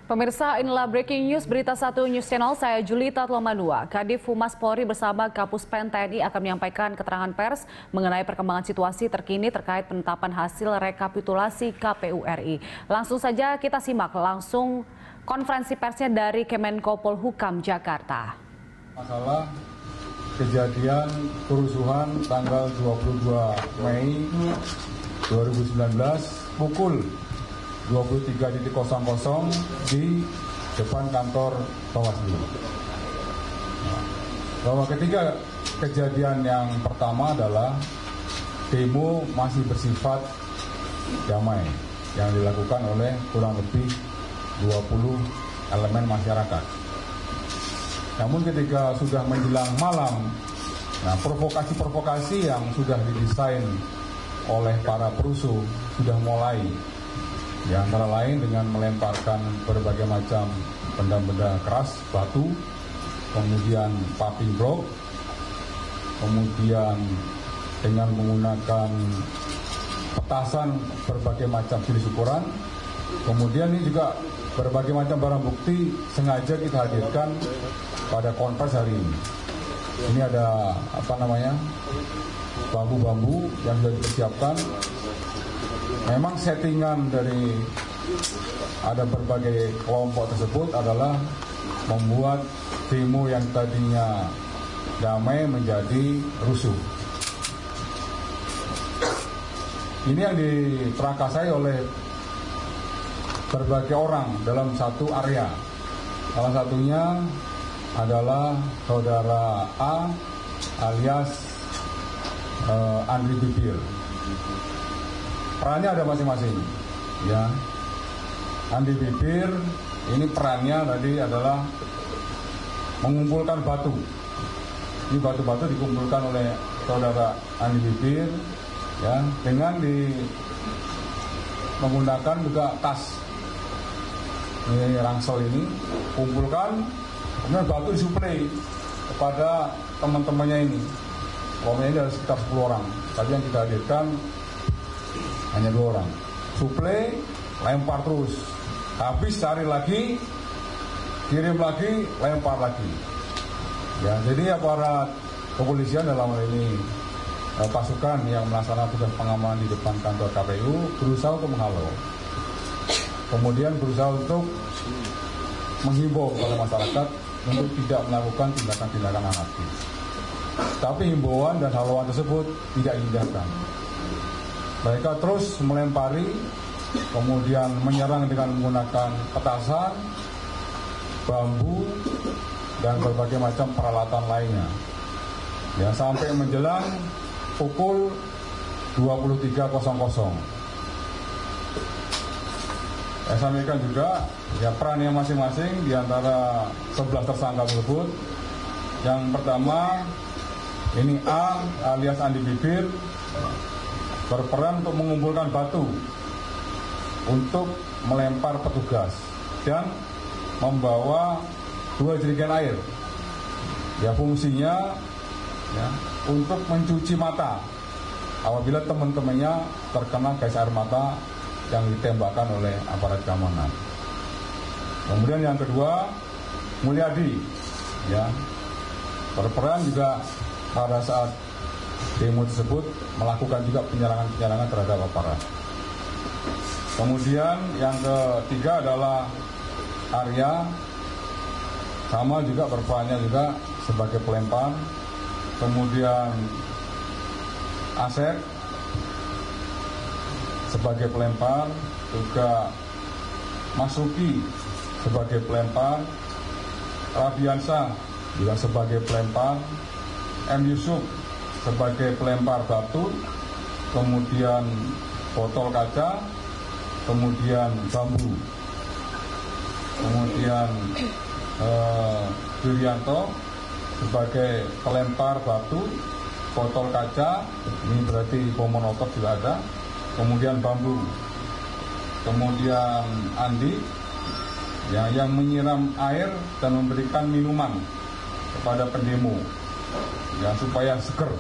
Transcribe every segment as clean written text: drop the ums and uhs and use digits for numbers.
Pemirsa, inilah breaking news berita 1 News Channel. Saya Julita Tlomanua. Kadif Humas Polri bersama Kapus Pen TNI akan menyampaikan keterangan pers mengenai perkembangan situasi terkini terkait penetapan hasil rekapitulasi KPU RI. Langsung saja kita simak langsung konferensi persnya dari Kemenko Polhukam Jakarta. Masalah kejadian kerusuhan tanggal 22 Mei 2019 pukul 23.00 di depan kantor Bawaslu. Bahwa ketika kejadian yang pertama adalah demo masih bersifat damai yang dilakukan oleh kurang lebih 20 elemen masyarakat. Namun ketika sudah menjelang malam, provokasi-provokasi yang sudah didesain oleh para perusuh sudah mulai. Ya, antara lain dengan melemparkan berbagai macam benda-benda keras, batu, kemudian paving block, kemudian dengan menggunakan petasan berbagai macam jenis ukuran, kemudian ini juga berbagai macam barang bukti sengaja kita hadirkan pada konferensi hari ini. Ini ada bambu-bambu yang sudah dipersiapkan. Memang settingan dari ada berbagai kelompok tersebut adalah membuat demo yang tadinya damai menjadi rusuh. Ini yang diprakarsai oleh berbagai orang dalam satu area. Salah satunya adalah saudara A alias Andri Bibir. Perannya ada masing-masing, ya. Andi Bibir ini perannya tadi adalah mengumpulkan batu. Ini batu-batu dikumpulkan oleh saudara Andi Bibir, ya, dengan menggunakan juga tas. Ini rangsel ini kumpulkan, kemudian batu disuplai kepada teman-temannya ini. Pokoknya ini ada sekitar 10 orang. Tadi yang kita hadirkan hanya 2 orang. Suplai, lempar terus. Habis cari lagi, kirim lagi, lempar lagi. Ya, jadi aparat kepolisian dalam hal ini pasukan yang melaksanakan tugas pengamanan di depan kantor KPU berusaha untuk menghalau. Kemudian berusaha untuk menghimbau kepada masyarakat untuk tidak melakukan tindakan-tindakan anarkis. Tapi himbauan dan haluan tersebut tidak diindahkan. Mereka terus melempari, kemudian menyerang dengan menggunakan petasan, bambu, dan berbagai macam peralatan lainnya. Ya, sampai menjelang pukul 23.00. Saya sampaikan juga, ya, perannya masing-masing di antara 11 tersangka tersebut. Yang pertama, ini A alias Andi Bibir berperan untuk mengumpulkan batu untuk melempar petugas dan membawa 2 jerigen air. Ya, fungsinya ya untuk mencuci mata apabila teman-temannya terkena gas air mata yang ditembakkan oleh aparat keamanan. Kemudian yang kedua, Mulyadi, ya, berperan juga pada saat demo tersebut melakukan juga penyerangan terhadap aparat. Kemudian yang ketiga adalah Arya, sama juga berperannya juga sebagai pelempar. Kemudian Asep sebagai pelempar, juga Masuki sebagai pelempar, Rabiansa juga sebagai pelempar, M. Yusuf sebagai pelempar batu, kemudian botol kaca, kemudian bambu, kemudian Julianto sebagai pelempar batu, botol kaca, ini berarti bom molotov juga ada, kemudian bambu, kemudian Andi, ya, yang menyiram air dan memberikan minuman kepada pendemo, ya, supaya seger.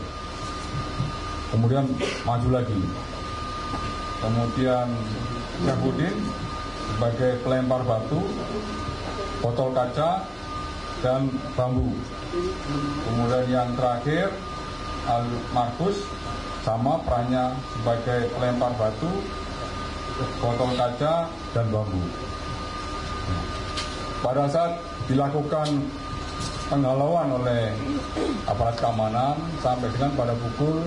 Kemudian maju lagi. Kemudian Syahbudin sebagai pelempar batu, botol kaca, dan bambu. Kemudian yang terakhir Markus sama perannya sebagai pelempar batu, botol kaca, dan bambu. Pada saat dilakukan penghalauan oleh aparat keamanan sampai dengan pada pukul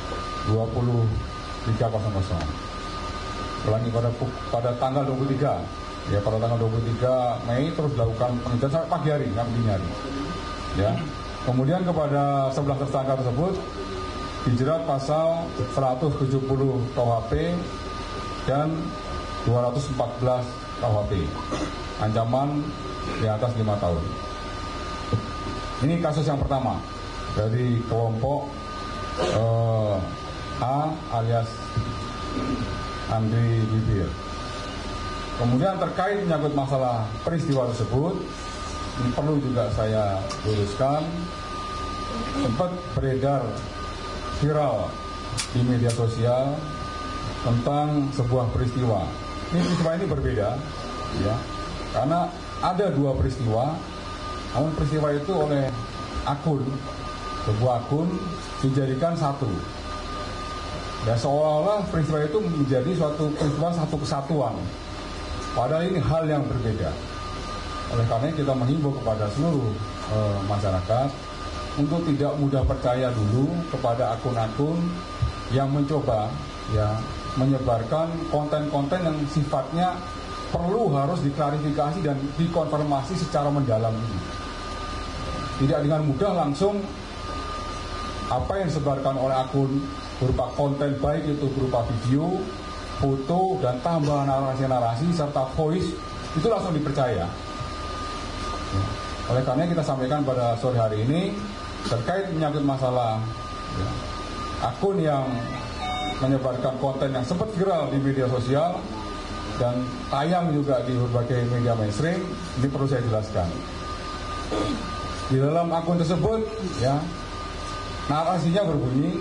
23.00. Ulangi pada tanggal 23, ya pada tanggal 23 Mei terus dilakukan pengejaran sampai pagi hari, sampai dini hari. Ya. Kemudian kepada 11 tersangka tersebut dijerat pasal 170 KUHP dan 214 KUHP. Ancaman di atas 5 tahun. Ini kasus yang pertama dari kelompok A alias Andri Bibir. Kemudian terkait menyangkut masalah peristiwa tersebut, ini perlu juga saya luruskan, sempat beredar viral di media sosial tentang sebuah peristiwa. Peristiwa ini berbeda, ya, karena ada dua peristiwa, namun peristiwa itu oleh sebuah akun dijadikan satu. Ya, seolah-olah peristiwa itu menjadi suatu peristiwa satu kesatuan. Padahal ini hal yang berbeda. Oleh karena kita menghimbau kepada seluruh masyarakat untuk tidak mudah percaya dulu kepada akun-akun yang mencoba ya menyebarkan konten-konten yang sifatnya perlu harus diklarifikasi dan dikonfirmasi secara mendalam ini. Tidak dengan mudah langsung apa yang disebarkan oleh akun berupa konten, baik itu berupa video, foto, dan tambahan narasi-narasi serta voice, itu langsung dipercaya. Oleh karena kita sampaikan pada sore hari ini terkait menyangkut masalah ya, akun yang menyebarkan konten yang sempat viral di media sosial dan tayang juga di berbagai media mainstream, ini perlu saya jelaskan. Di dalam akun tersebut, ya, narasinya berbunyi,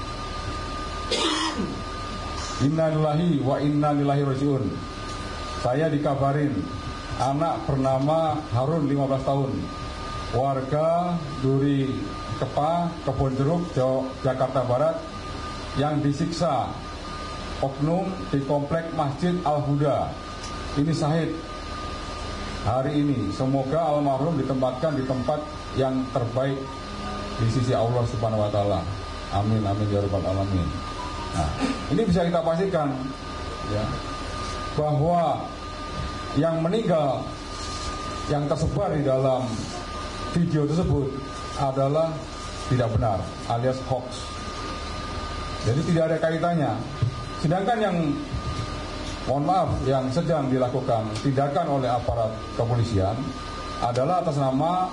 Innalillahi wa inna ilaihi rajiun. Saya dikabarin anak bernama Harun 15 tahun, warga Duri Kepa, Kebonjeruk, Jakarta Barat, yang disiksa oknum di komplek Masjid Al-Huda. Ini syahid hari ini. Semoga almarhum ditempatkan di tempat yang terbaik di sisi Allah Subhanahu wa taala. Amin amin ya rabbal alamin. Nah, ini bisa kita pastikan ya bahwa yang meninggal yang tersebar di dalam video tersebut adalah tidak benar alias hoax. Jadi tidak ada kaitannya. Sedangkan yang mohon maaf yang sedang dilakukan tindakan oleh aparat kepolisian adalah atas nama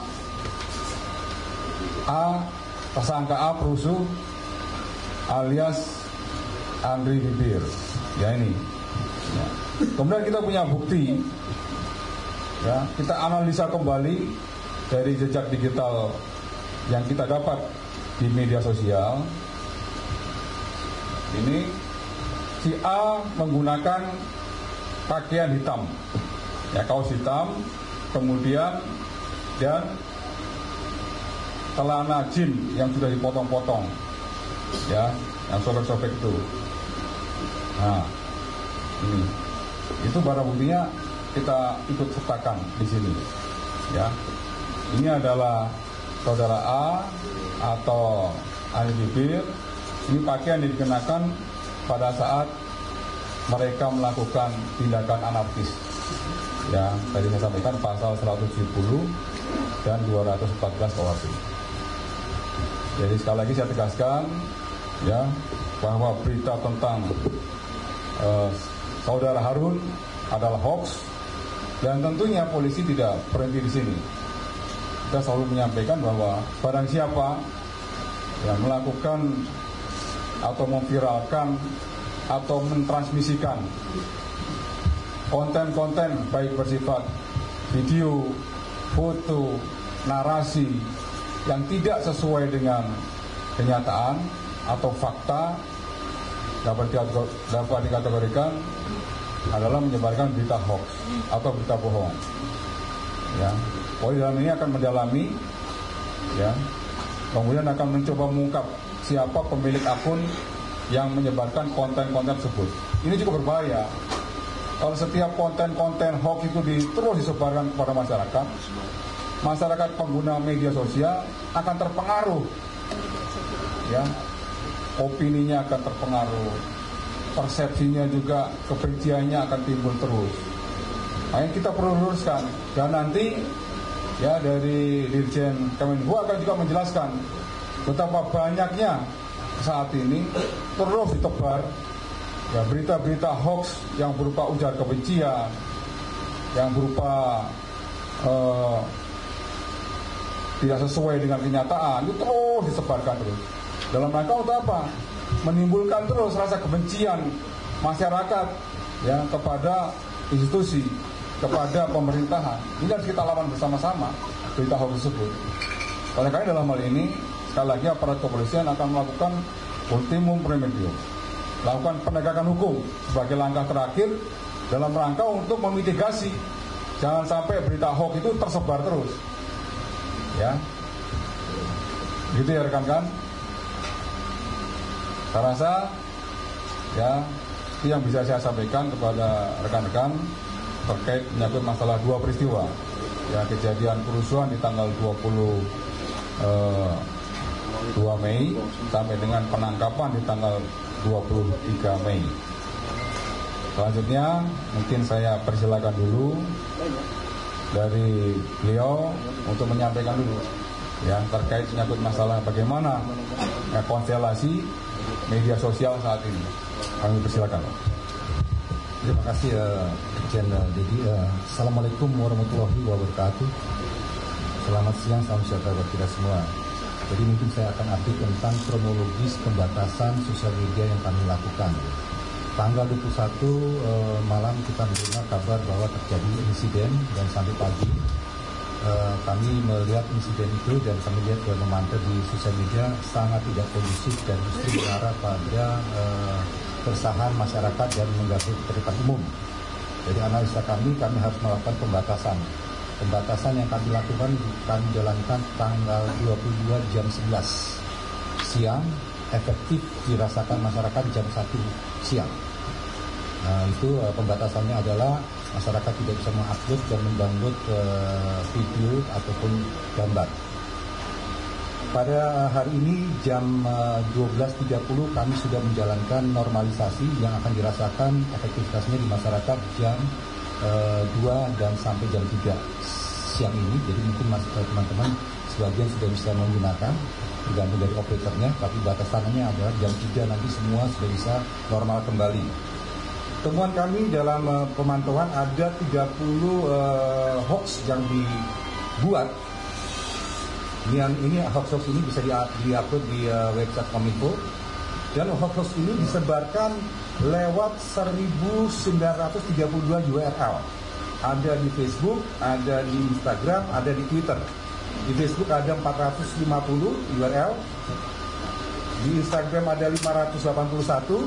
A, tersangka A Perusuh alias Andri Bibir. Ya ini. Ya. Kemudian kita punya bukti. Ya, kita analisa kembali dari jejak digital yang kita dapat di media sosial. Ini si A menggunakan pakaian hitam, ya kaos hitam, kemudian dan celana jeans yang sudah dipotong-potong, ya, yang sobek-sobek itu. Nah, ini, itu barang buktinya kita ikut sertakan di sini, ya. Ini adalah saudara A atau Andri Bibir. Ini pakaian yang dikenakan pada saat mereka melakukan tindakan anarkis. Ya, tadi saya sampaikan pasal 170 dan 214 KUHP. Jadi sekali lagi saya tegaskan ya bahwa berita tentang saudara Harun adalah hoax dan tentunya polisi tidak berhenti di sini. Kita selalu menyampaikan bahwa barang siapa yang melakukan atau memviralkan atau mentransmisikan konten-konten baik bersifat video, foto, narasi yang tidak sesuai dengan kenyataan atau fakta dapat dikategorikan adalah menyebarkan berita hoax atau berita bohong. Ya, Polri dalam ini akan mendalami, ya, kemudian akan mencoba mengungkap siapa pemilik akun yang menyebarkan konten-konten tersebut. Ini cukup berbahaya. Kalau setiap konten-konten hoax itu terus disebarkan kepada masyarakat, masyarakat pengguna media sosial akan terpengaruh, ya, opininya akan terpengaruh, persepsinya juga, kebenciannya akan timbul terus. Nah, yang kita perlu luruskan, dan nanti ya dari Dirjen Kemenhub akan juga menjelaskan betapa banyaknya saat ini terus ditebar ya berita-berita hoax yang berupa ujar kebencian, yang berupa tidak sesuai dengan kenyataan, itu terus disebarkan terus. Dalam rangka untuk apa? Menimbulkan terus rasa kebencian masyarakat ya kepada institusi, kepada pemerintahan. Ini harus kita lawan bersama-sama berita hoax tersebut. Oleh karena dalam hal ini, sekali lagi aparat kepolisian akan melakukan ultimum remedium, lakukan penegakan hukum sebagai langkah terakhir dalam rangka untuk memitigasi jangan sampai berita hoax itu tersebar terus. Ya, gitu ya rekan-rekan. Saya rasa ya itu yang bisa saya sampaikan kepada rekan-rekan terkait menyangkut masalah dua peristiwa, ya, kejadian kerusuhan di tanggal 22 Mei sampai dengan penangkapan di tanggal 23 Mei. Selanjutnya mungkin saya persilakan dulu dari beliau untuk menyampaikan dulu ya terkait menyangkut masalah bagaimana ya, konstelasi media sosial saat ini. Kami persilakan. Terima kasih Dirjen Dedi. Assalamualaikum warahmatullahi wabarakatuh. Selamat siang, salam sejahtera buat kita semua. Jadi mungkin saya akan update tentang kronologis pembatasan sosial media yang kami lakukan. Tanggal 21 malam kita menerima kabar bahwa terjadi insiden dan sampai pagi kami melihat insiden itu dan kami lihat dan memantau di sosial media sangat tidak kondusif dan justru mengarah pada keresahan masyarakat dan mengganggu ketertiban umum. Jadi analisa kami harus melakukan pembatasan. Pembatasan yang kami lakukan kami jalankan tanggal 22 jam 11 siang, efektif dirasakan masyarakat jam 1 siang. Nah, itu pembatasannya adalah masyarakat tidak bisa mengupload dan mendownload video ataupun gambar. Pada hari ini jam 12.30 kami sudah menjalankan normalisasi yang akan dirasakan efektivitasnya di masyarakat jam 2 dan sampai jam 3 siang ini. Jadi mungkin teman-teman sebagian sudah bisa menggunakan, tergantung dari operatornya, tapi batasannya adalah jam 3 nanti semua sudah bisa normal kembali. Temuan kami dalam pemantauan ada 30 hoax yang dibuat. Ini hoax ini bisa di-upload di website Kominfo, dan hoax ini disebarkan lewat 1932 URL. Ada di Facebook, ada di Instagram, ada di Twitter. Di Facebook ada 450 URL, di Instagram ada 581,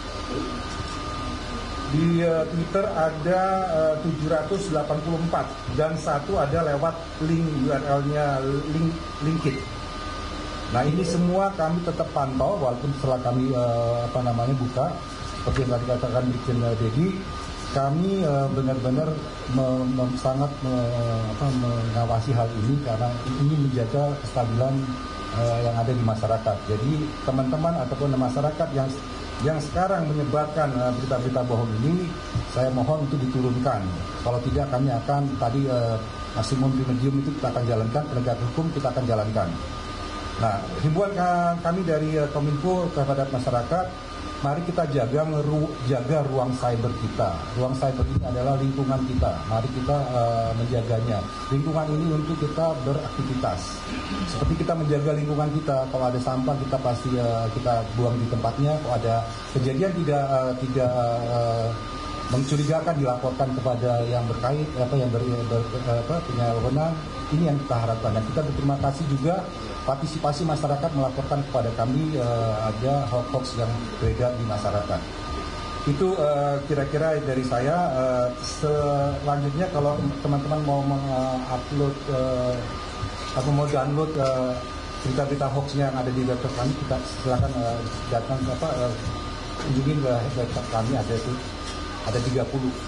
di Twitter ada 784, dan satu ada lewat link URL-nya LinkedIn. Nah, ini semua kami tetap pantau walaupun setelah kami buka, seperti yang tadi katakan Dirjen Dedi, kami benar-benar sangat mengawasi hal ini karena ini menjaga kestabilan yang ada di masyarakat. Jadi teman-teman ataupun masyarakat yang sekarang menyebarkan berita-berita bohong ini, saya mohon untuk diturunkan. Kalau tidak, kami akan maksimum remedium itu kita akan jalankan, penegakan hukum kita akan jalankan. Nah, himbauan kami dari Kominfo kepada masyarakat, mari kita jaga ruang cyber kita. Ruang cyber ini adalah lingkungan kita. Mari kita menjaganya. Lingkungan ini untuk kita beraktivitas. Seperti kita menjaga lingkungan kita, kalau ada sampah kita pasti kita buang di tempatnya. Kalau ada kejadian tidak mencurigakan, dilaporkan kepada yang berkait, punya wewenang. Ini yang kita harapkan. Dan kita berterima kasih juga partisipasi masyarakat melaporkan kepada kami ada hoax yang beredar di masyarakat. Itu kira-kira dari saya. Selanjutnya kalau teman-teman mau mengupload atau mau download berita-berita hoaxnya yang ada di website kami, kita silakan datang kunjungin ke website kami. Ada 30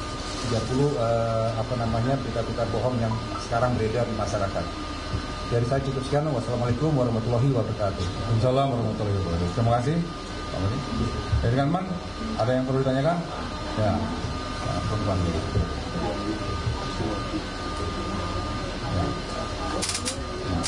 berita-berita bohong yang sekarang beredar di masyarakat. Dari saya cukup sekian. Wassalamualaikum warahmatullahi wabarakatuh. Waalaikumsalam warahmatullahi wabarakatuh. Terima kasih. Dari Kanman, ada yang perlu ditanyakan? Ya, perempuan dulu. Ya. Ya.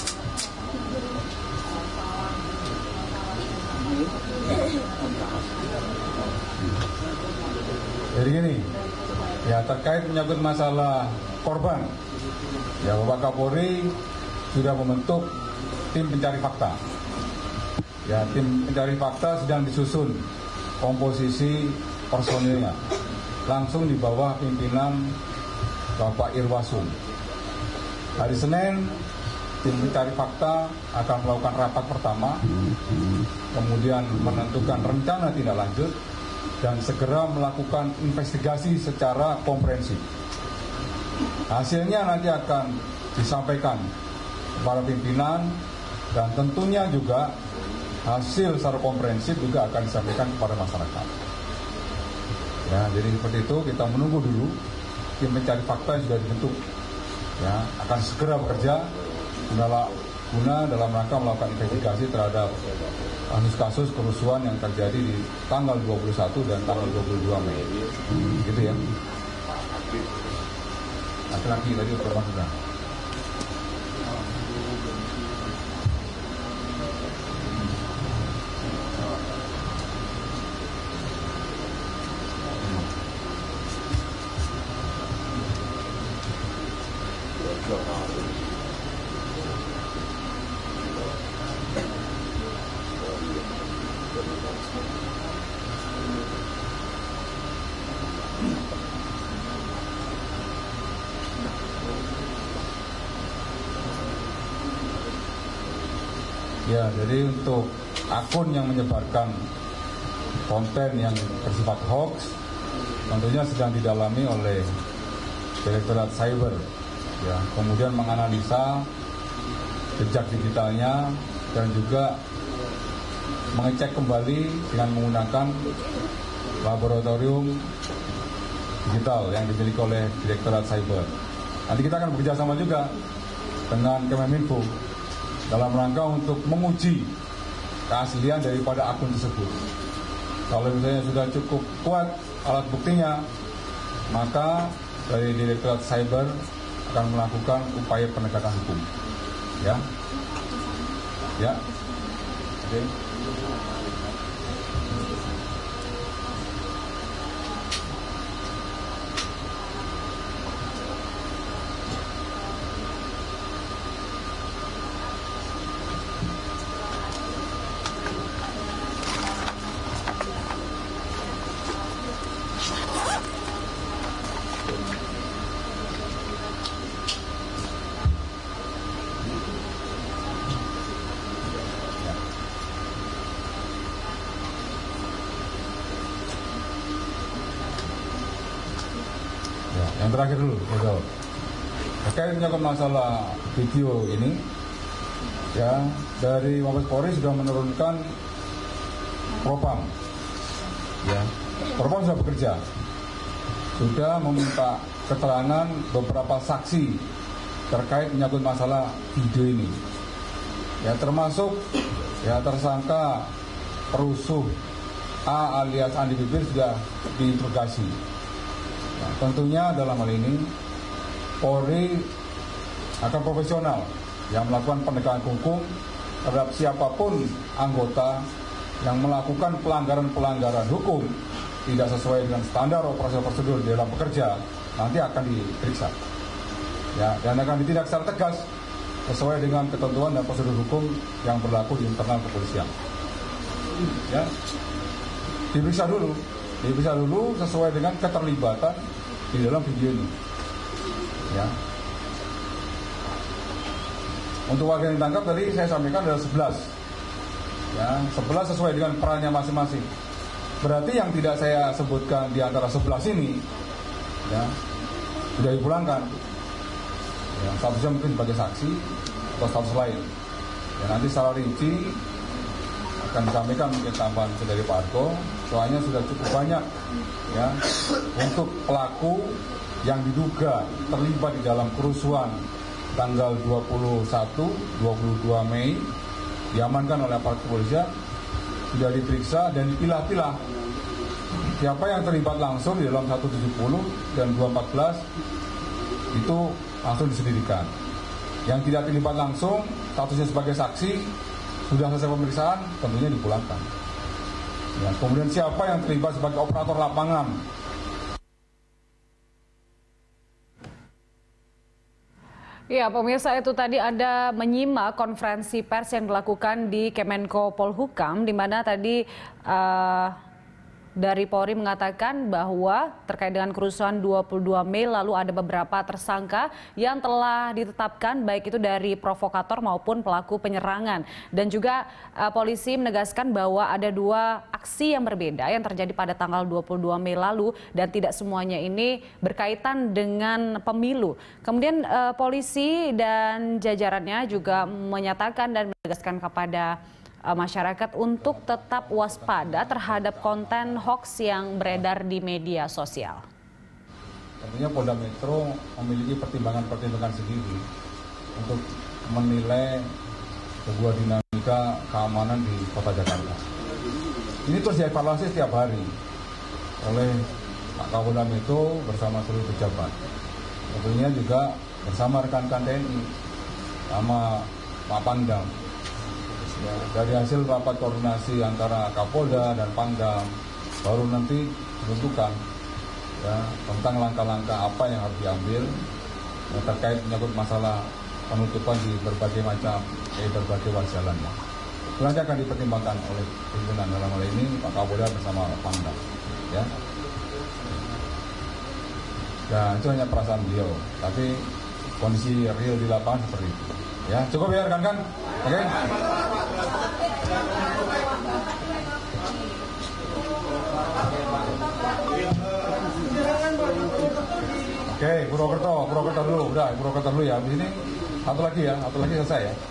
Jadi gini, ya terkait menyangkut masalah korban, ya Bapak Kapolri sudah membentuk tim pencari fakta. Ya, tim pencari fakta sedang disusun komposisi personilnya, langsung di bawah pimpinan Bapak Irwasum. Hari Senin, tim pencari fakta akan melakukan rapat pertama, kemudian menentukan rencana tindak lanjut, dan segera melakukan investigasi secara komprehensif. Hasilnya nanti akan disampaikan kepada pimpinan, dan tentunya juga hasil secara komprehensif juga akan disampaikan kepada masyarakat. Ya, jadi seperti itu, kita menunggu dulu tim pencari fakta yang sudah dibentuk. Ya, akan segera bekerja guna dalam rangka melakukan investigasi terhadap kasus-kasus kerusuhan yang terjadi di tanggal 21 dan tanggal 22 Mei. Gitu ya. Laki-laki tadi korban sudah. Ya, jadi untuk akun yang menyebarkan konten yang bersifat hoax, tentunya sedang didalami oleh Direktorat Cyber. Ya, kemudian menganalisa jejak digitalnya dan juga mengecek kembali dengan menggunakan laboratorium digital yang dimiliki oleh Direktorat Cyber. Nanti kita akan bekerjasama juga dengan Kemeninfo dalam rangka untuk menguji keaslian daripada akun tersebut. Kalau misalnya sudah cukup kuat alat buktinya, maka dari Direktorat Cyber akan melakukan upaya penegakan hukum. Ya, ya, oke. Yang terakhir dulu, terkait menyangkut masalah video ini, ya dari Mabes Polri sudah menurunkan Propam, ya Propam sudah bekerja, sudah meminta keterangan beberapa saksi terkait menyangkut masalah video ini, ya termasuk ya tersangka perusuh A alias Andi Bibir sudah diinterogasi. Nah, tentunya dalam hal ini Polri akan profesional yang melakukan penegakan hukum terhadap siapapun anggota yang melakukan pelanggaran-pelanggaran hukum tidak sesuai dengan standar operasi prosedur dalam bekerja, nanti akan diperiksa. Ya, dan akan ditindak secara tegas sesuai dengan ketentuan dan prosedur hukum yang berlaku di internal kepolisian. Ya, diperiksa dulu sesuai dengan keterlibatan di dalam video ini. Ya. Untuk warga yang ditangkap tadi saya sampaikan ada 11. Ya, 11 sesuai dengan perannya masing-masing. Berarti yang tidak saya sebutkan di antara 11 ini ya sudah dipulangkan. Ya, statusnya mungkin sebagai saksi atau status lain. Ya, nanti secara rinci akan disampaikan mungkin tambahan dari Pak Argo. Soalnya sudah cukup banyak ya untuk pelaku yang diduga terlibat di dalam kerusuhan tanggal 21, 22 Mei diamankan oleh aparat kepolisian, sudah diperiksa dan dipilah-pilah siapa yang terlibat langsung di dalam 170 dan 214 itu langsung diselidikkan. Yang tidak terlibat langsung, statusnya sebagai saksi, sudah selesai pemeriksaan, tentunya dipulangkan. Ya, kemudian siapa yang terlibat sebagai operator lapangan? Ya, pemirsa, itu tadi Anda menyimak konferensi pers yang dilakukan di Kemenko Polhukam, di mana tadi dari Polri mengatakan bahwa terkait dengan kerusuhan 22 Mei lalu ada beberapa tersangka yang telah ditetapkan baik itu dari provokator maupun pelaku penyerangan. Dan juga polisi menegaskan bahwa ada 2 aksi yang berbeda yang terjadi pada tanggal 22 Mei lalu dan tidak semuanya ini berkaitan dengan pemilu. Kemudian polisi dan jajarannya juga menyatakan dan menegaskan kepada masyarakat untuk tetap waspada terhadap konten hoax yang beredar di media sosial. Tentunya Polda Metro memiliki pertimbangan-pertimbangan sendiri untuk menilai sebuah dinamika keamanan di Kota Jakarta. Ini terus dievaluasi setiap hari oleh Pak Kapolda Metro bersama seluruh pejabat. Tentunya juga bersama rekan-rekan TNI sama Pak Pangdam. Ya, dari hasil rapat koordinasi antara Kapolda dan Pangdam baru nanti ditentukan ya, tentang langkah-langkah apa yang harus diambil ya, terkait menyangkut masalah penutupan di berbagai macam berbagai ruas jalan. Itu nanti akan dipertimbangkan oleh pimpinan dalam hal ini Pak Kapolda bersama Pangdam. Ya. Ya, itu hanya perasaan beliau, tapi kondisi real di lapangan seperti itu. Ya, cukup ya rekan-rekan. Oke. Oke, Purwokerto dulu, udah Purwokerto dulu ya. Di sini satu lagi selesai ya.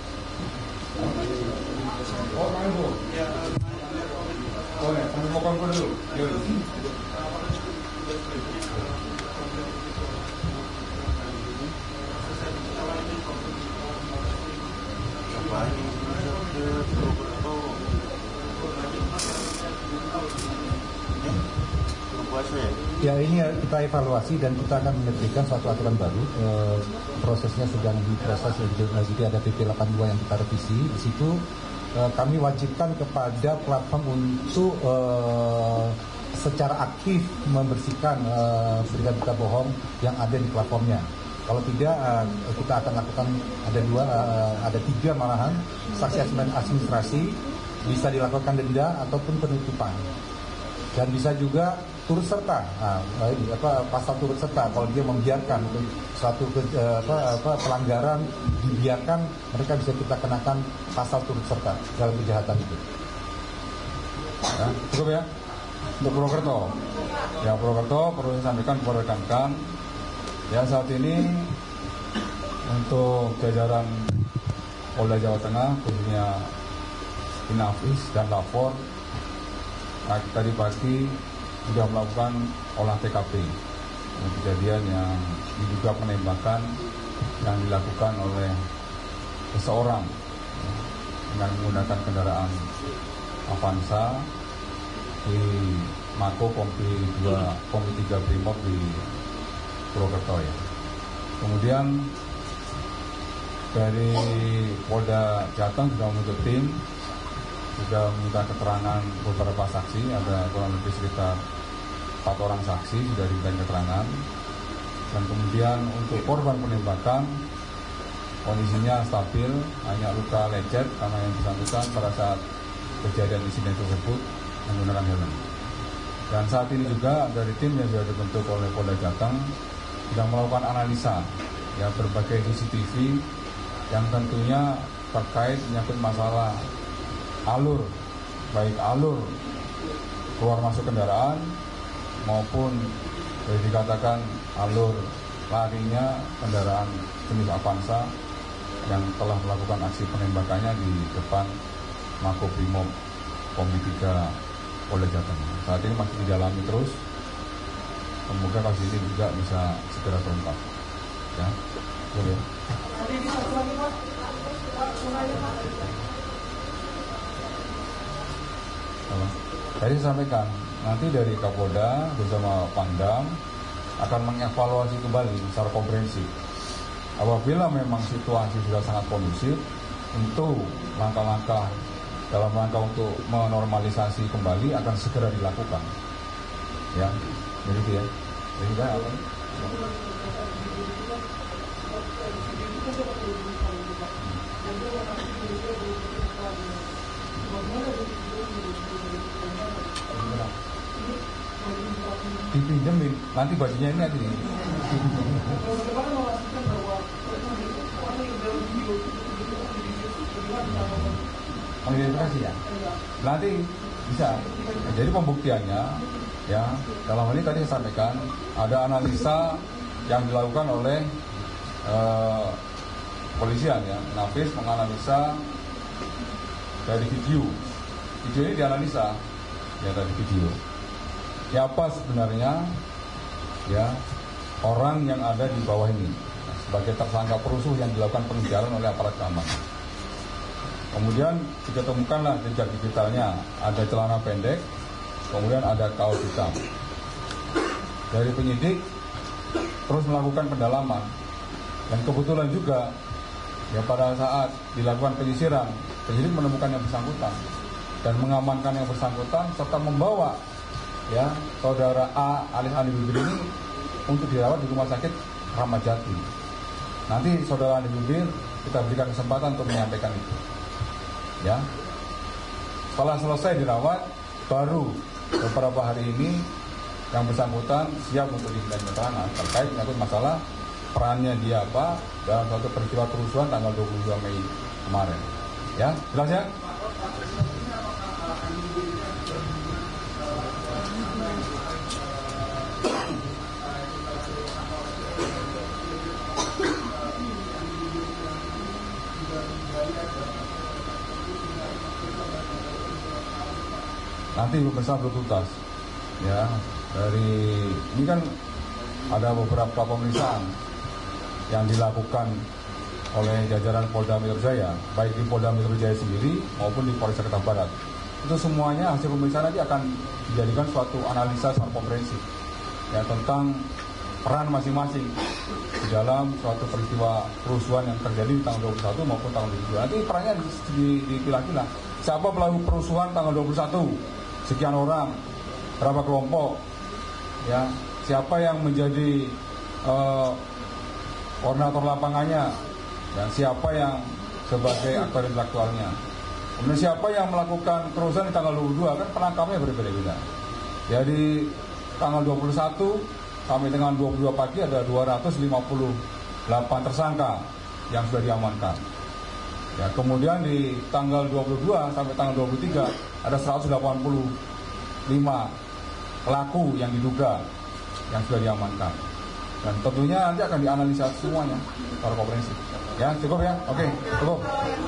Oh, main Bu. Oh, ya, sambil mau konkur dulu. Yuk. Ya, ini kita evaluasi dan kita akan menerbitkan suatu aturan baru. Prosesnya sedang diproses, jadi ada PP 82 yang kita revisi. Di situ kami wajibkan kepada platform untuk secara aktif membersihkan berita-berita bohong yang ada di platformnya. Kalau tidak, kita akan lakukan ada 3 malahan sanksi administrasi, bisa dilakukan denda ataupun penutupan. Dan bisa juga turut serta, pasal turut serta kalau dia membiarkan suatu pelanggaran dibiarkan, mereka bisa kita kenakan pasal turut serta dalam kejahatan itu. Ya, cukup ya untuk Purwokerto. Ya, Purwokerto perlu saya sampaikan kepada rekan-rekan. Ya, saat ini untuk jajaran Polda Jawa Tengah khususnya Inafis dan Lapor tadi pagi sudah melakukan olah TKP kejadian yang diduga penembakan yang dilakukan oleh seseorang dengan menggunakan kendaraan Avanza di Mako Kompi 3 Brimob di Purwokerto ya. Kemudian dari Polda Jateng sudah membentuk tim, sudah meminta keterangan beberapa saksi, ada kurang lebih sekitar 4 orang saksi sudah diminta keterangan. Dan kemudian untuk korban penembakan kondisinya stabil, hanya luka lecet karena yang bersangkutan pada saat kejadian insiden tersebut menggunakan helm. Dan saat ini juga dari tim yang sudah dibentuk oleh Polda Jateng sedang melakukan analisa ya berbagai CCTV yang tentunya terkait menyangkut masalah alur, baik alur keluar masuk kendaraan maupun dikatakan alur larinya kendaraan jenis Avanza yang telah melakukan aksi penembakannya di depan Makobrimob Kompi 3 Polda Jateng. Saat ini masih didalami terus. Semoga kasus ini juga bisa segera terungkap. Ya, boleh. Tadi saya sampaikan, nanti dari Kapolda bersama Pangdam akan mengevaluasi kembali secara komprehensif. Apabila memang situasi sudah sangat kondusif, tentu langkah-langkah dalam rangka untuk menormalisasi kembali akan segera dilakukan. Ya, begitu ya. Jadi apa? Dipinjemin, nanti bajunya ini nanti. Mengidentifikasi ya. Nanti bisa. Jadi pembuktiannya, ya dalam hal ini tadi saya sampaikan ada analisa yang dilakukan oleh polisian ya. Nafis menganalisa dari video. Video ini dianalisa ya dari video. Siapa sebenarnya ya orang yang ada di bawah ini sebagai tersangka perusuh yang dilakukan pengejaran oleh aparat keamanan. Kemudian diketemukanlah jejak digitalnya, ada celana pendek, kemudian ada kaos hitam. Dari penyidik terus melakukan pendalaman dan kebetulan juga ya pada saat dilakukan penyisiran, penyidik menemukan yang bersangkutan dan mengamankan yang bersangkutan serta membawa ya saudara A alias Andi Bibir ini untuk dirawat di rumah sakit Ramat Jati. Nanti saudara Andi Bibir kita berikan kesempatan untuk menyampaikan itu. Ya, setelah selesai dirawat, baru beberapa hari ini yang bersangkutan siap untuk dimintai keterangan terkait menyangkut masalah perannya dia apa dalam suatu peristiwa kerusuhan tanggal 22 Mei kemarin. Ya, jelas ya? Nanti bersama bertuntas ya dari ini kan ada beberapa pemeriksaan yang dilakukan oleh jajaran Polda Metro Jaya, baik di Polda Metro Jaya sendiri maupun di Polres Jakarta Barat. Itu semuanya hasil pemeriksaan nanti akan dijadikan suatu analisa secara komprehensif ya tentang peran masing-masing di dalam suatu peristiwa kerusuhan yang terjadi di tanggal 21 maupun tanggal 22. Nanti perannya dipilah-pilah. Siapa pelaku kerusuhan tanggal 21? Sekian orang, berapa kelompok, ya siapa yang menjadi koordinator lapangannya, dan siapa yang sebagai aktor intelektualnya. Kemudian siapa yang melakukan kerusuhan di tanggal 22 kan penangkapnya berbeda-beda. Jadi tanggal 21 sampai dengan 22 pagi ada 258 tersangka yang sudah diamankan. Ya, kemudian di tanggal 22 sampai tanggal 23 ada 185 pelaku yang diduga yang sudah diamankan. Dan tentunya nanti akan dianalisa semuanya secara komprehensif. Ya, cukup ya? Oke, cukup.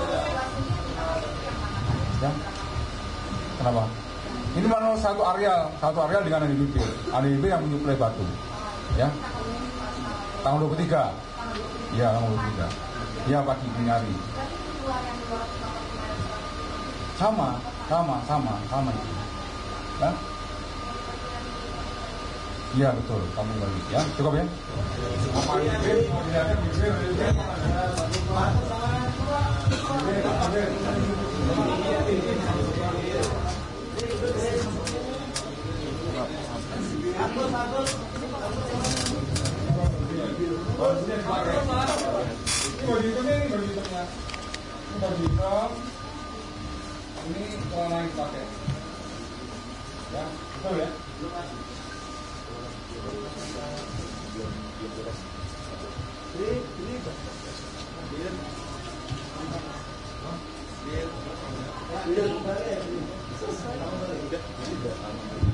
Ya. Kenapa? Ini mana satu areal dengan Andi Bibir. Andi Bibir yang menyuplai batu. Ya. Tanggal 23. Iya, tanggal 23. Iya, pagi dini hari. Sama itu. Ya? Iya betul, kamu balik ya, cukup ya. Ini celana yang dipakai. Ya, betul ya. Ini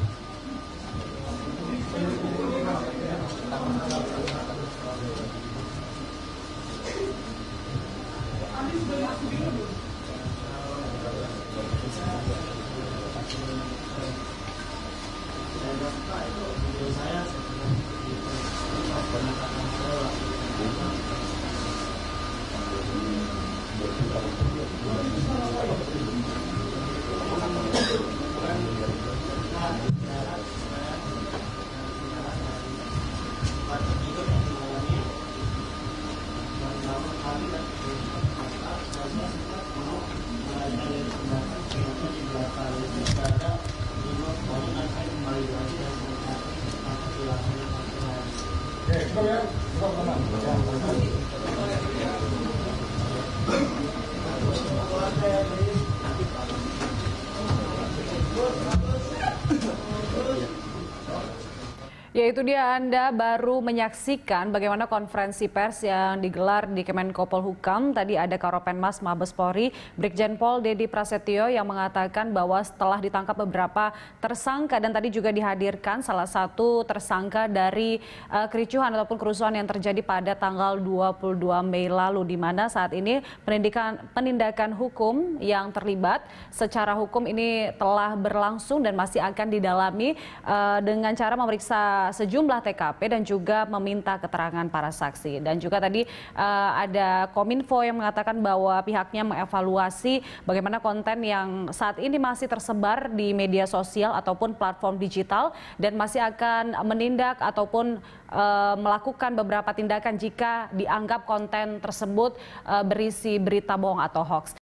Ya, itu dia, Anda baru menyaksikan bagaimana konferensi pers yang digelar di Kemenko Polhukam. Tadi ada Karopenmas Mabes Polri, Brigjen Pol Dedi Prasetyo yang mengatakan bahwa setelah ditangkap beberapa tersangka dan tadi juga dihadirkan salah satu tersangka dari kericuhan ataupun kerusuhan yang terjadi pada tanggal 22 Mei lalu, di mana saat ini penindakan hukum yang terlibat secara hukum ini telah berlangsung dan masih akan didalami dengan cara memeriksa sejumlah TKP dan juga meminta keterangan para saksi. Dan juga tadi ada Kominfo yang mengatakan bahwa pihaknya mengevaluasi bagaimana konten yang saat ini masih tersebar di media sosial ataupun platform digital dan masih akan menindak ataupun melakukan beberapa tindakan jika dianggap konten tersebut berisi berita bohong atau hoax.